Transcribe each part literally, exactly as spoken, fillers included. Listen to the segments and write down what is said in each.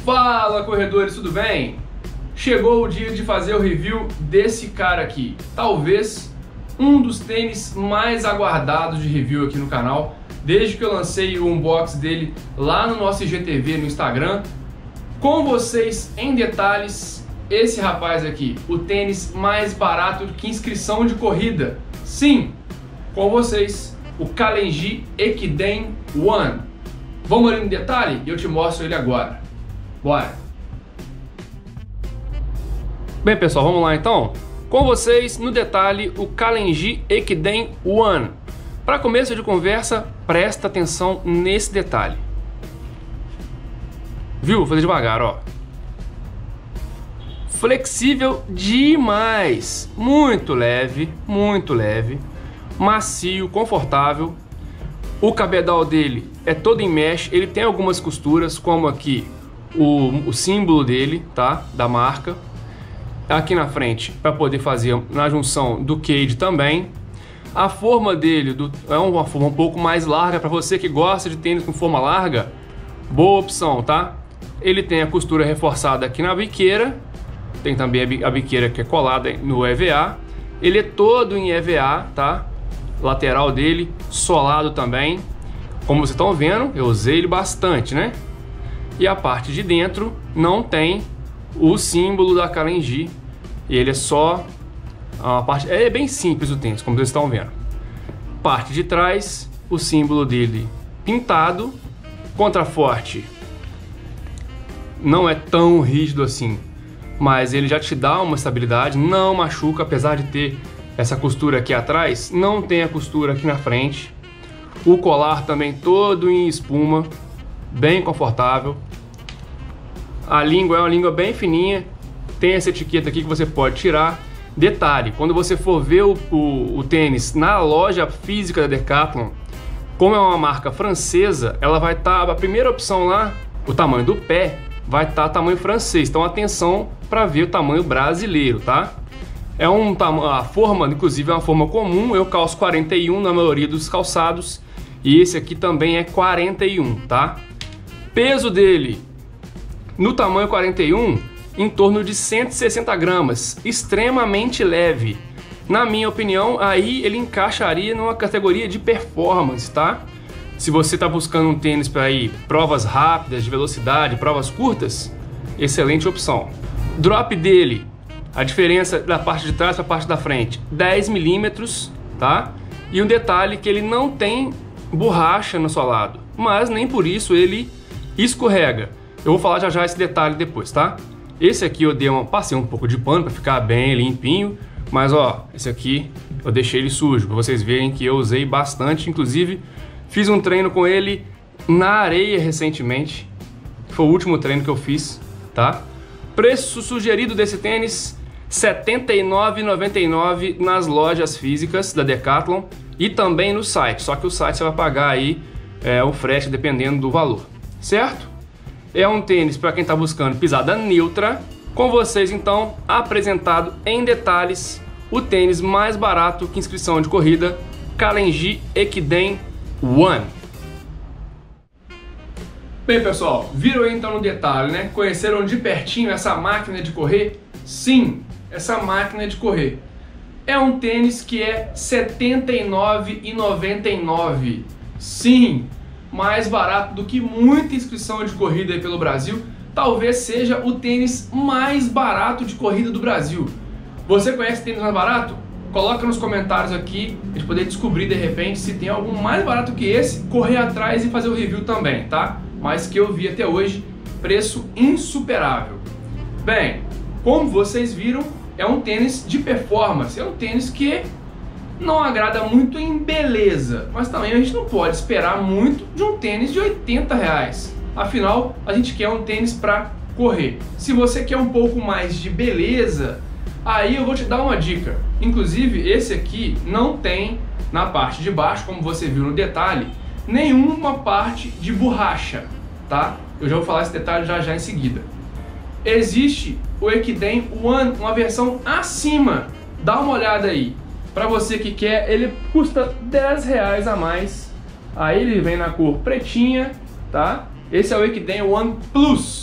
Fala, corredores, tudo bem? Chegou o dia de fazer o review desse cara aqui, talvez um dos tênis mais aguardados de review aqui no canal, desde que eu lancei o unboxing dele lá no nosso I G T V no Instagram. Com vocês em detalhes, esse rapaz aqui, o tênis mais barato do que inscrição de corrida. Sim, com vocês, o Kalenji Ekiden One. Vamos ali no detalhe e eu te mostro ele agora. Bora! Bem, pessoal, vamos lá então? Com vocês, no detalhe, o Kalenji Ekiden One. Para começo de conversa, presta atenção nesse detalhe. Viu? Vou fazer devagar, ó. Flexível demais. Muito leve, muito leve. Macio, confortável. O cabedal dele é todo em mesh. Ele tem algumas costuras, como aqui o, o símbolo dele, tá? Da marca. Aqui na frente, para poder fazer na junção do cage também. A forma dele do, é uma forma um pouco mais larga. Para você que gosta de tênis com forma larga, boa opção, tá? Ele tem a costura reforçada aqui na biqueira. Tem também a biqueira que é colada no E V A. Ele é todo em E V A, tá? Lateral dele solado também. Como vocês estão vendo, eu usei ele bastante, né? E a parte de dentro não tem o símbolo da Kalenji. Ele é só a parte, é bem simples o tênis, como vocês estão vendo. Parte de trás, o símbolo dele pintado. Contraforte não é tão rígido assim, mas ele já te dá uma estabilidade, não machuca, apesar de ter essa costura aqui atrás, não tem a costura aqui na frente. O colar também todo em espuma, bem confortável. A língua é uma língua bem fininha, tem essa etiqueta aqui que você pode tirar. Detalhe, quando você for ver o, o, o tênis na loja física da Decathlon, como é uma marca francesa, ela vai estar, tá, a primeira opção lá, o tamanho do pé, vai estar tá tamanho francês. Então atenção para ver o tamanho brasileiro, tá? É um tamanho, a forma, inclusive, é uma forma comum. Eu calço quarenta e um na maioria dos calçados e esse aqui também é quarenta e um, tá? Peso dele no tamanho quarenta e um, em torno de cento e sessenta gramas, extremamente leve. Na minha opinião, aí ele encaixaria numa categoria de performance, tá? Se você está buscando um tênis para ir provas rápidas, de velocidade, provas curtas, excelente opção. Drop dele, a diferença da parte de trás para a parte da frente, dez milímetros, tá? E um detalhe que ele não tem borracha no solado, mas nem por isso ele escorrega. Eu vou falar já já esse detalhe depois, tá? Esse aqui eu dei uma, passei um pouco de pano para ficar bem limpinho, mas ó, esse aqui eu deixei ele sujo, para vocês verem que eu usei bastante, inclusive fiz um treino com ele na areia recentemente, foi o último treino que eu fiz, tá? Preço sugerido desse tênis, setenta e nove reais e noventa e nove centavos nas lojas físicas da Decathlon e também no site, só que o site você vai pagar aí é, o frete dependendo do valor, certo? É um tênis para quem está buscando pisada neutra. Com vocês então, apresentado em detalhes, o tênis mais barato que inscrição de corrida, Kalenji Ekiden One. Bem, pessoal, viram aí então no detalhe, né? Conheceram de pertinho essa máquina de correr? Sim, essa máquina de correr. É um tênis que é setenta e nove reais e noventa e nove centavos. Sim, mais barato do que muita inscrição de corrida aí pelo Brasil. Talvez seja o tênis mais barato de corrida do Brasil. Você conhece tênis mais barato? Coloca nos comentários aqui, a gente poder descobrir de repente se tem algum mais barato que esse, correr atrás e fazer o review também, tá? Mas que eu vi até hoje, preço insuperável. Bem, como vocês viram, é um tênis de performance, é um tênis que não agrada muito em beleza, mas também a gente não pode esperar muito de um tênis de oitenta reais. Afinal, a gente quer um tênis para correr. Se você quer um pouco mais de beleza, aí eu vou te dar uma dica. Inclusive, esse aqui não tem na parte de baixo, como você viu no detalhe, nenhuma parte de borracha, tá? Eu já vou falar esse detalhe já já em seguida. Existe o Ekiden One, uma versão acima. Dá uma olhada aí. Para você que quer, ele custa dez reais a mais. Aí ele vem na cor pretinha, tá? Esse é o Ekiden One Plus.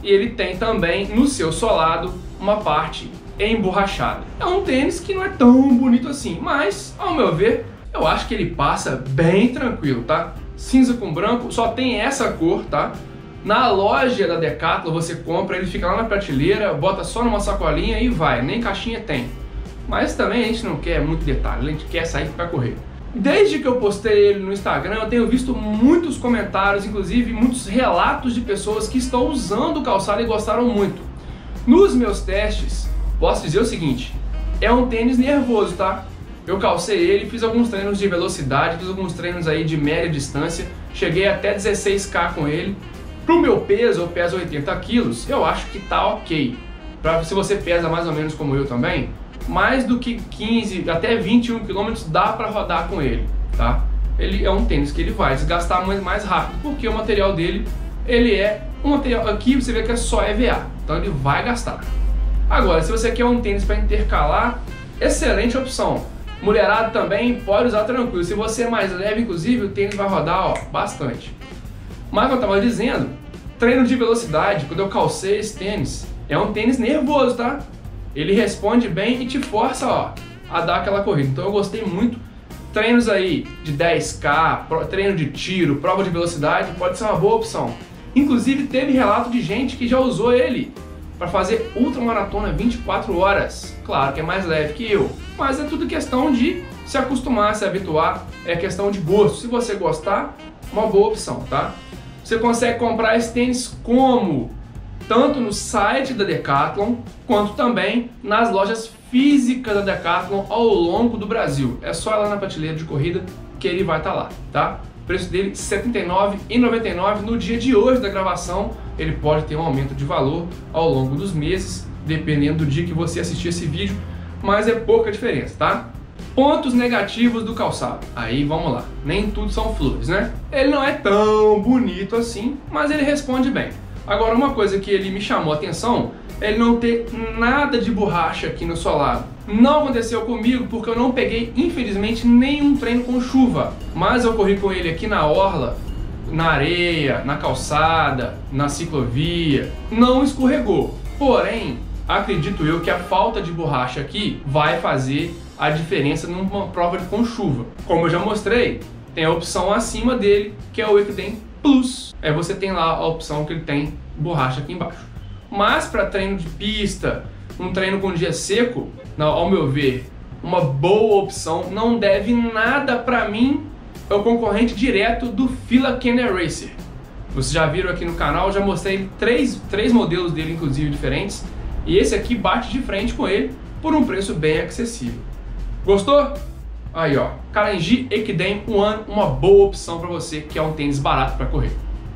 e ele tem também no seu solado uma parte emborrachada. É um tênis que não é tão bonito assim, mas ao meu ver, eu acho que ele passa bem tranquilo, tá? Cinza com branco, só tem essa cor, tá? Na loja da Decathlon você compra, ele fica lá na prateleira, bota só numa sacolinha e vai, nem caixinha tem. Mas também a gente não quer muito detalhe, a gente quer sair para correr. Desde que eu postei ele no Instagram, eu tenho visto muitos comentários, inclusive muitos relatos de pessoas que estão usando o calçado e gostaram muito. Nos meus testes, posso dizer o seguinte, é um tênis nervoso, tá? Eu calcei ele, fiz alguns treinos de velocidade, fiz alguns treinos aí de média distância, cheguei até dezesseis quilos com ele. Pro meu peso, eu peso oitenta quilos, eu acho que tá ok. Pra, se você pesa mais ou menos como eu também, mais do que quinze até vinte e um quilômetros dá para rodar com ele, tá? Ele é um tênis que ele vai desgastar mais, mais rápido, porque o material dele, ele é um material, aqui você vê que é só E V A, então ele vai gastar. Agora, se você quer um tênis para intercalar, excelente opção. Mulherada também pode usar tranquilo, se você é mais leve, inclusive, o tênis vai rodar, ó, bastante. Mas como eu estava dizendo, treino de velocidade, quando eu calcei esse tênis, é um tênis nervoso, tá? Ele responde bem e te força, ó, a dar aquela corrida. Então eu gostei muito. Treinos aí de dez K, treino de tiro, prova de velocidade, pode ser uma boa opção. Inclusive teve relato de gente que já usou ele para fazer ultramaratona vinte e quatro horas. Claro que é mais leve que eu, mas é tudo questão de se acostumar, se habituar, é questão de gosto. Se você gostar, uma boa opção, tá? Você consegue comprar esse tênis como? Tanto no site da Decathlon, quanto também nas lojas físicas da Decathlon ao longo do Brasil. É só ir lá na prateleira de corrida que ele vai estar lá, tá? O preço dele setenta e nove reais e noventa e nove centavos. No dia de hoje da gravação, ele pode ter um aumento de valor ao longo dos meses, dependendo do dia que você assistir esse vídeo, mas é pouca diferença, tá? Pontos negativos do calçado. Aí vamos lá, nem tudo são flores, né? Ele não é tão bonito assim, mas ele responde bem. Agora, uma coisa que ele me chamou a atenção é ele não ter nada de borracha aqui no solado. Não aconteceu comigo porque eu não peguei, infelizmente, nenhum treino com chuva. Mas eu corri com ele aqui na orla, na areia, na calçada, na ciclovia. Não escorregou. Porém, acredito eu que a falta de borracha aqui vai fazer a diferença numa prova com chuva. Como eu já mostrei, tem a opção acima dele, que é o Ekiden Plus. É, você tem lá a opção que ele tem borracha aqui embaixo. Mas para treino de pista, um treino com dia seco, ao meu ver, uma boa opção. Não deve nada para mim, é o concorrente direto do Fila Kenner Racer. Vocês já viram aqui no canal, eu já mostrei três, três modelos dele, inclusive, diferentes. E esse aqui bate de frente com ele por um preço bem acessível. Gostou? Aí, ó, Kalenji Ekiden One, uma boa opção para você que é um tênis barato para correr.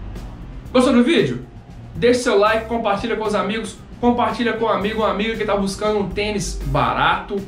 Gostou do vídeo? Deixe seu like, compartilha com os amigos, compartilha com um amigo, uma amiga que está buscando um tênis barato,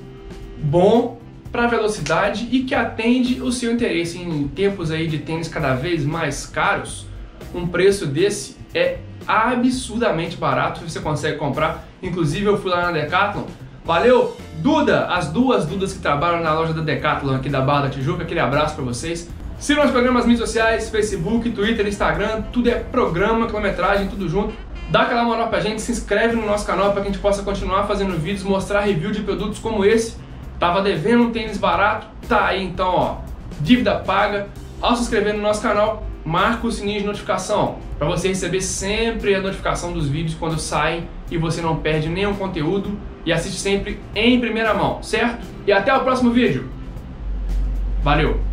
bom, para velocidade e que atende o seu interesse. Em tempos aí de tênis cada vez mais caros, um preço desse é absurdamente barato, você consegue comprar. Inclusive eu fui lá na Decathlon. Valeu, Duda, as duas Dudas que trabalham na loja da Decathlon aqui da Barra da Tijuca, aquele abraço pra vocês. Sigam os programas nas mídias sociais, Facebook, Twitter, Instagram, tudo é programa, quilometragem, tudo junto. Dá aquela moral pra gente, se inscreve no nosso canal para que a gente possa continuar fazendo vídeos, mostrar review de produtos como esse. Tava devendo um tênis barato, tá aí então, ó, dívida paga. Ao se inscrever no nosso canal, marca o sininho de notificação para você receber sempre a notificação dos vídeos quando saem e você não perde nenhum conteúdo e assiste sempre em primeira mão, certo? E até o próximo vídeo. Valeu!